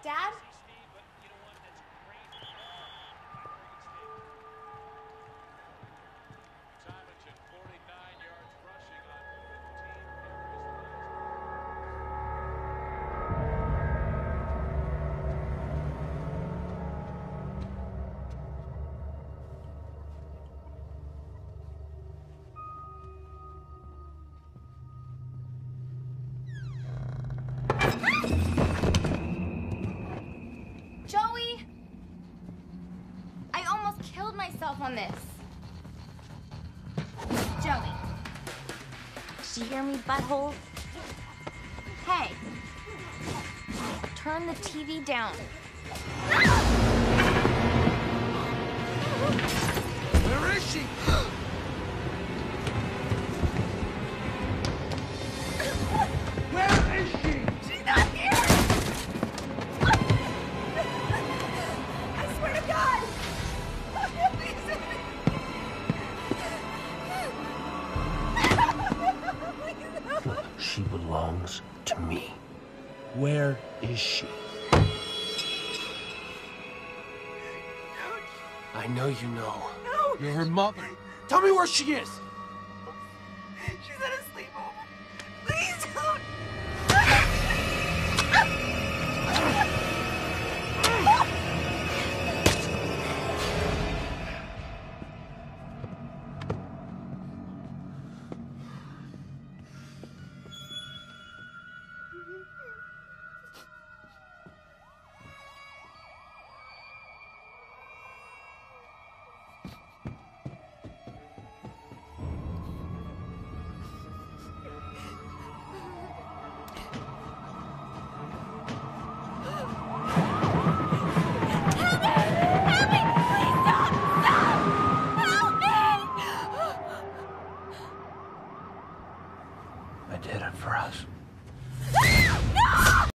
Dad? Joey! I almost killed myself on this. Joey. Did you hear me, butthole? Hey. Turn the TV down. Where is she? Where is she? She's not here! I swear to God! She belongs to me. Where is she? I know you know. No! You're her mother. Tell me where she is!